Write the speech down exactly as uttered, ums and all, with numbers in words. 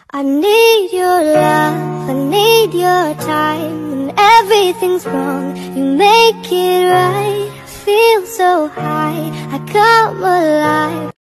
I need your love, I need your time. When everything's wrong, you make it right. I feel so high, I come alive.